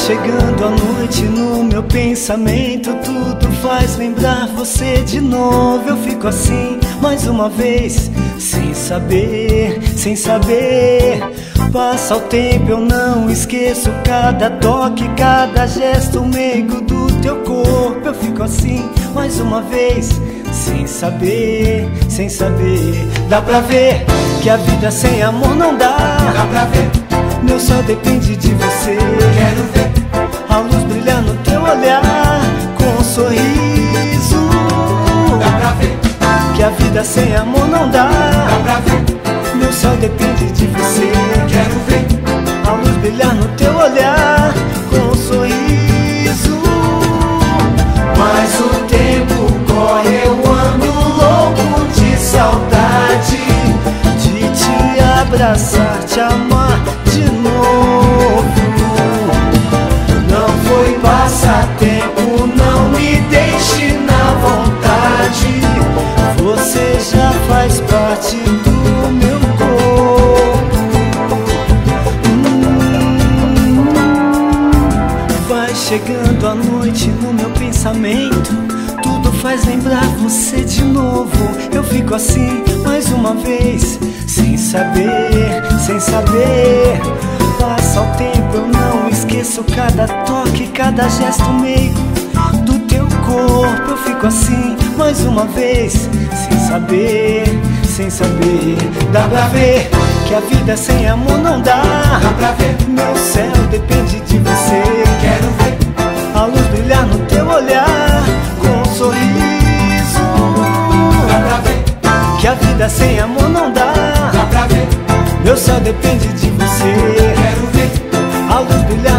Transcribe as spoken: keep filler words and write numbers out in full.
chegando a noite no meu pensamento, tudo faz lembrar você de novo. Eu fico assim mais uma vez, sem saber, sem saber. Passa o tempo, eu não esqueço cada toque, cada gesto meigo do teu corpo. Eu fico assim mais uma vez, sem saber, sem saber. Dá pra ver que a vida sem amor não dá. Dá pra ver, meu céu depende de você. quero ver a luz brilhar no teu olhar com um sorriso. Dá pra ver que a vida sem amor não dá. Dá pra ver, meu céu depende de você. quero ver a luz brilhar no teu olhar com um sorriso. Mas o tempo corre, eu ando louco de saudade de te abraçar, te amar de novo. Não foi passatempo, não me deixe na vontade. Você já faz parte do meu corpo. hum, Vai chegando a noite no meu pensamento, tudo faz lembrar você de novo. Eu fico assim mais uma vez, sem saber, sem saber. Passa o tempo, eu não esqueço cada toque, cada gesto meigo do teu corpo. Eu fico assim mais uma vez, sem saber, sem saber. Dá pra ver que a vida sem amor não dá. Dá pra ver, meu céu depende de você. quero ver a luz brilhar no teu olhar com um sorriso. Dá pra ver, que a vida sem amor não dá. dá pra ver, Meu céu depende de você. quero ver a luz brilhar